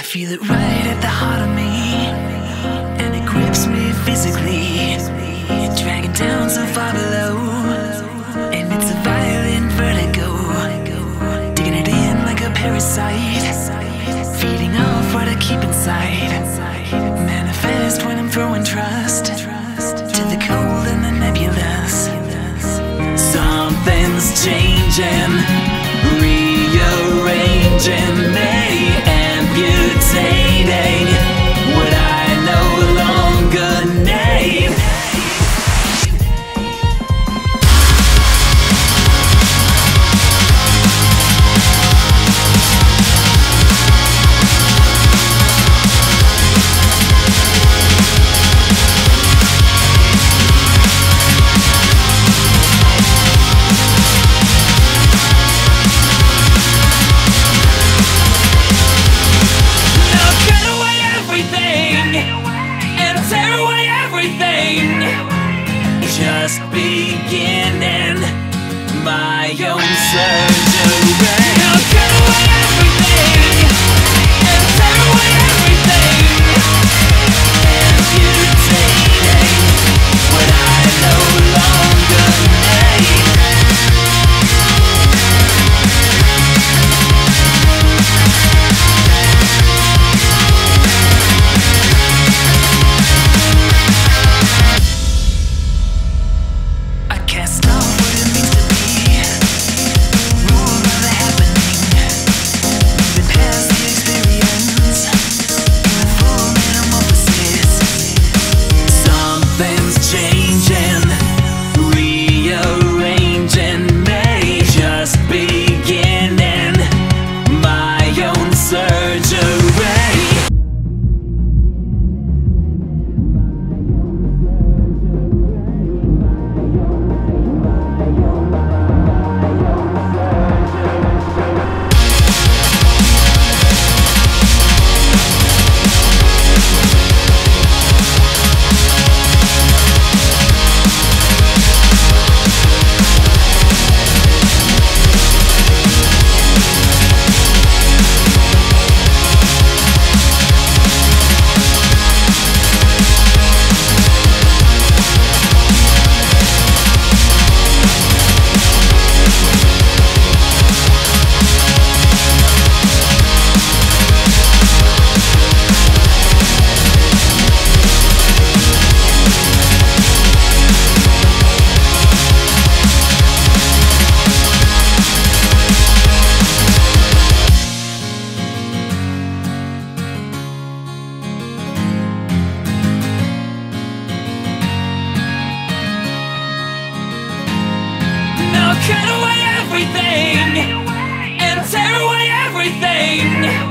feel it right at the heart of me, and it grips me physically, dragging down so far below. And it's a violent vertigo, digging it in like a parasite, feeding off what I keep inside. Manifest when I'm throwing trust to the cold and the nebulous. Something's changing, rearranging me, amputating what I no longer need. Just beginning my own surgery. Now cut away everything and tear away everything, amputating what I no longer need. Cut away everything and tear away everything.